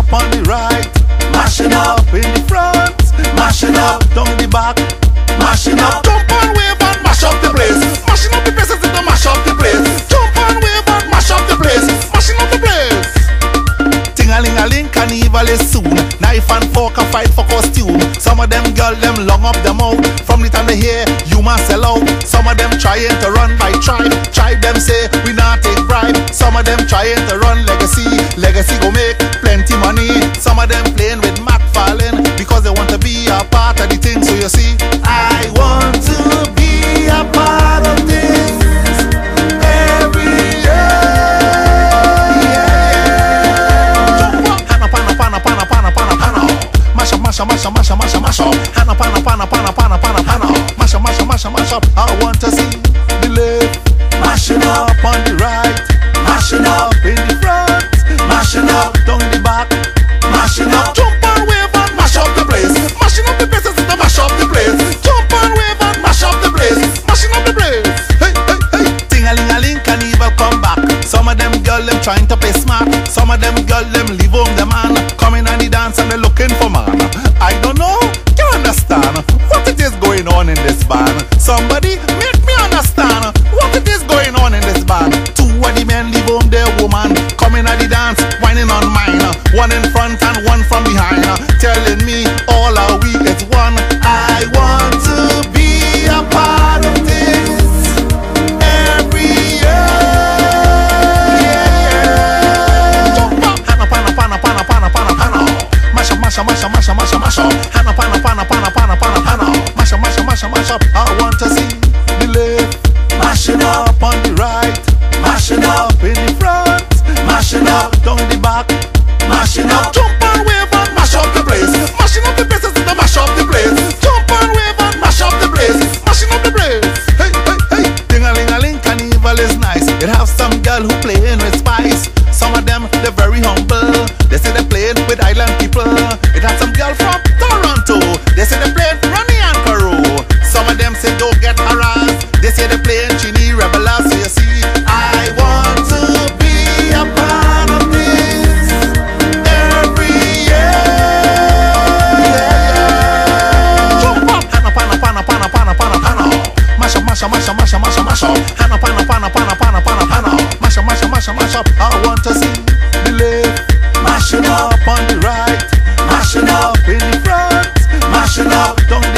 up on the right, mashing up in the front, mashing up down the back, mashing up jump and wave and mash up the place. Mashing up the place is to mash up the place. Jump and wave and mash up the place. Mashing up the place. Ting-a-ling-a-ling, carnival is soon. Knife and fork a fight for costume. Some of them girl them long up them out. From the time they hear you must sell out. Some of them trying to run by tribe. Tribe them say we not take bribe. Some of them trying to run legacy. Legacy go make plenty money. Some of them playing with Mac Farlane because they want to be a part of the thing. So you see, I want to be a part of this every year. Mash up, mash up, mash up, mash up, mash up, mash up. Hana, pana, pana, pana, pana, pana, pana. Mash up, mash up, mash up, mash up. I want to see the left mashing up on the right, mashing up in the front, mashing up down the back, mashing up jump and wave and mash up the place. Mashing up the place is to mash up the place. Jump and wave and mash up the place. Mashing up the place. Hey, hey, hey. Ting-a-ling-a-ling, carnival come back. Some of them girl them trying to play smart. Some of them girl them leave home the man. Coming on the dance and they looking for man. I don't know, you understand what it is going on in this band. Somebody make me understand what it is going on in this band. Two of the men leave home their woman. Coming at the dance, whining on mine. One in front and one from behind. Telling me all are we is one. I want to be a part of this every year. Jump up, hana, pana, pana, pana, pana, pana, pana. Mash up, mash up, mash up, mash up, mash up, mash up. Hana, pana, pana, pana, pana, pana, pana. Mash up, mash up, mash up, mash up. I want to see the left mashing up on the right, mashing up in the front, mashing up down the back, mashing up jump and wave and mash up the place. Mashing up the place is to mash up the place. Jump and wave and mash up the place. Mashing up the place. Hey, hey, hey. Ting-a-ling-a-ling, carnival is nice. It have some girl who playing with spice. Some of them they're very humble. They say they playing with island people. It has some girl from Toronto. They say they playing Ronnie and Carew. Some of them say don't get harassed. They say they playing Chini Rebella. So you see, I want to be a part of this every year. Jump up, hana, pana, pana, pana, pana, pana, pana. Mash up, mash up, mash up, mash up, mash up, mash up. Hana, pana, pana, pana, pana, pana, pana. Mash up, mash up, mash up, mash up. I want to see the left mashing up on the right, mashing up in the front, mashing up down